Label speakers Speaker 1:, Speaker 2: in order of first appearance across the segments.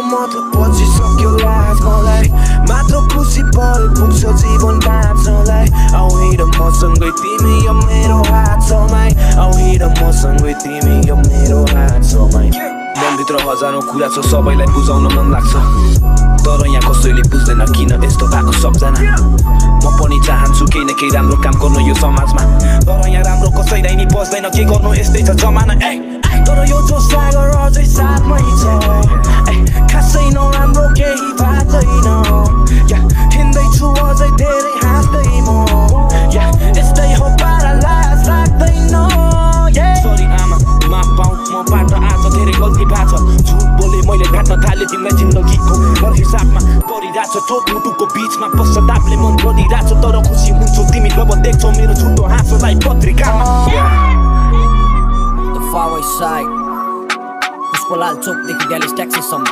Speaker 1: मतलब पछि सक्यो लाज मलाई मात्र खुसी पल पुग्छ जीवन बाँच्नलाई आउ हिँड मसँगै तिमी यो मेरो हात समाई आउ हिँड मसँगै तिमी यो मेरो हात समाई मनभित्र हजारौं कुरा छ सबैलाई बुझाउन मन लाग्छ तर यहाँ कसैले बुझ्दैन किन यस्तो भएको सबजना म पनि चाहन्छु केही न केही राम्रो काम गर्नु यो समाजमा तर यहाँ राम्रो कसैलाई नि बस्दैन के गर्नु यस्तै छ जमाना तर यो जो सागर अझै साथमै छ खासै नराम्रो केही थाहा छैन हिँड्दैछु अझै धेरै हाँस्दै म यस्तै हो पारा लाज लाग्दैन सरी आमा माफ पाऊ मबाट आज धेरै गल्ती भएको छ झुट बोले मैले घाट्न थाले तिमीलाई जिन्दगीको हर हिसाबमा परिरहेछ चोट मुटुको बिचमा पश्चातापले मन गरिरहेछ तर खुसी हुन्छौ तिमी जब देख्छौ मेरो झुटो हाँसोलाई पत्रिकामा
Speaker 2: The far west side Pushpalal चोकदेखि ड्यालिस ट्याक्सीसम्म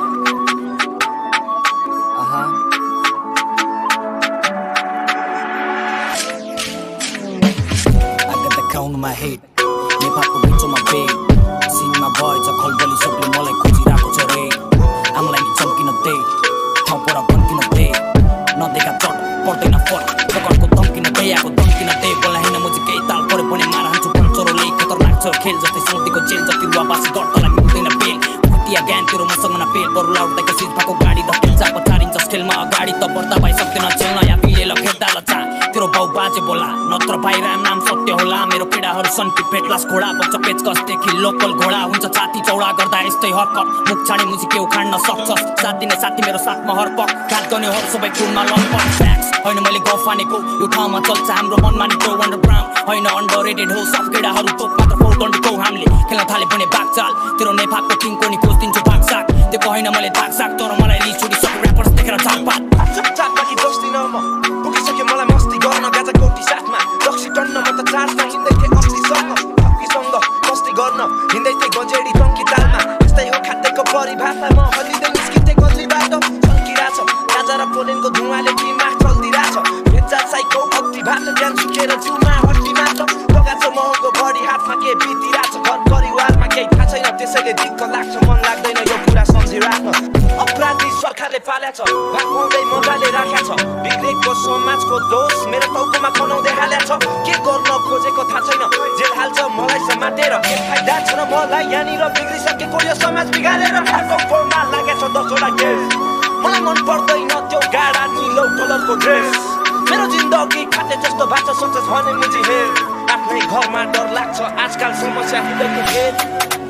Speaker 2: I got the crown on my head नेपालको बिचमा बेग सिनेमा भएछ खलबली सबले मलाई खोजिरहेको छ रे आमलाई नि चम्किन दे ठाउँ पर बन्किन दे नदेखा चट पर्दैन फरक प्रकारको धम्किन दे आएको धम्किन दे बोला हिँड्न मुझे केही ताल पऱ्यो भने मार हान्छु पञ्चरोले खतरनाक छ खेल जस्तै सौदीको जेल जति रुवाबासी गर्तलाई मिल्दैन बेल फुटिया ज्ञान तेरो मसँग न फेल बरु लाउटाको सिज भएको गाडी धकेल चाप चारिन्छ खेलमा अगाडि त बढ्दा भाइ सक्दैन झेल्न या पिलेल खेल्दा लचा तेरो बाउ बाजे बोला नत्र भाइ राम नाम सत्य होला मेरो पीडाहरू सन्टी पेटलास घोडा बच्चा पेचकसदेखि लोकल घोडा हुन्छ छाती चौडा गर्दा यस्तै हरकत मुख छाडी मुझी के उखाड्न सक्छस् साथ दिने साथी मेरो साथमा हरपक घात गर्नेहरू सबै खुनमा लम्पट फ्याक्स होइन मैले गफ फानेको यो ठाउँमा चल्छ हाम्रो मनमानीको अन्डरग्राउन्ड होइन अन्डररेटेड हो सब केडाहरू तोप मात्र फोर डन्डीको हामीले खेल्न थाले भने बागचाल तेरो नेपालको टिमको नि खोजिदिन्छु भागसाक त्यो होइन मैले धाकसाक तर मलाई रिस छुटिसक्यो ऱ्यापर्स देखेर चालपात
Speaker 1: चुपचाप बाँकी बस्दिन म पुगिसक्यो मलाई मस्ती गर्न गाजा कोटी साथमा रक्सी टन्न म त चार्जमा हिँड्दै थिएँ अस्तिसँग थप्कीसँग मस्ती गर्न हिँड्दै थिएँ गजेडी टङ्की तालमा यस्तै हो खाद्यको परिभाषा म हल्लिँदै निस्किन्थेँ गल्लीबाट चल्किरहेछ गाजा र पोलेनको धुवाले टिममा चल्दिरहेछ बेच्चा साइको भक्ति भात ज्यान सुकेर जिउमा हड्डी मात्र लगाएको महँगो बढी हातमा के बितिरहेछ घर परिवारमा केही थाहा छैन त्यसैले दिक्क लाग्छ मन लाग्दैन यो कुरा सम्झिराख्न अपराधी सरकारले पालेछ भागपाउँदै मजाले राखेछ बिग्रेको समाजको दोष मेरो टाउकोमा बनाउँदै हालेछ के गर्न खोजेको थाहा छैन जेल हाल्छ मलाई समातेर के फाइदा छ र मलाई यहाँनिर बिग्रिसकेको यो समाज बिगारेर अर्को फोनमा लागेछ 10 वटा केस मलाई मन पर्दैन त्यो गाडा निलो कलरको ड्रेस मेरो जिन्दगी खाते जस्तो भएको सोच्छस् भने मुझी हेर आफ्नै घरमा डर लाग्छ आजकल समस्या हुँदैको खेत